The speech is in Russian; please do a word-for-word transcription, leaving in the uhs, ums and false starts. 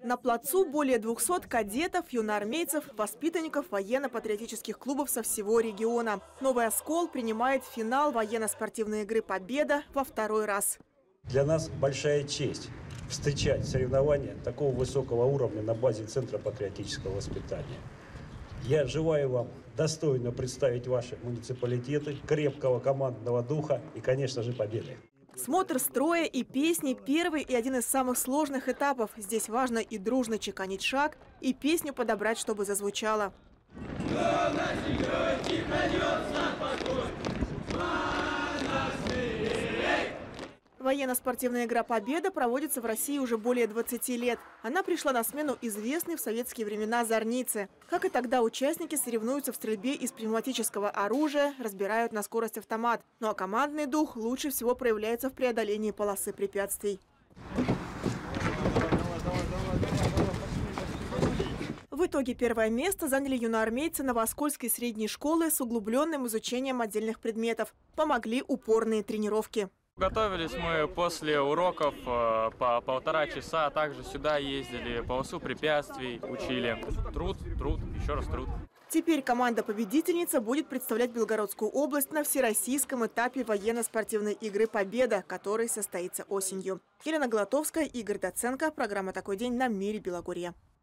На плацу более двухсот кадетов, юноармейцев, воспитанников военно-патриотических клубов со всего региона. Новый Оскол принимает финал военно-спортивной игры «Победа» во второй раз. Для нас большая честь встречать соревнования такого высокого уровня на базе Центра патриотического воспитания. Я желаю вам достойно представить ваши муниципалитеты, крепкого командного духа и, конечно же, победы. Смотр строя и песни – первый и один из самых сложных этапов. Здесь важно и дружно чеканить шаг, и песню подобрать, чтобы зазвучало. Военно-спортивная игра «Победа» проводится в России уже более двадцати лет. Она пришла на смену известной в советские времена зорнице. Как и тогда, участники соревнуются в стрельбе из пневматического оружия, разбирают на скорость автомат. Ну а командный дух лучше всего проявляется в преодолении полосы препятствий. В итоге первое место заняли юноармейцы Новооскольской средней школы с углубленным изучением отдельных предметов. Помогли упорные тренировки. Готовились мы после уроков э, по полтора часа, также сюда ездили, полосу препятствий учили. Труд, труд, еще раз труд. Теперь команда-победительница будет представлять Белгородскую область на всероссийском этапе военно-спортивной игры «Победа», который состоится осенью. Елена Глотовская, Игорь Доценко. Программа «Такой день» на Мире Белогорье.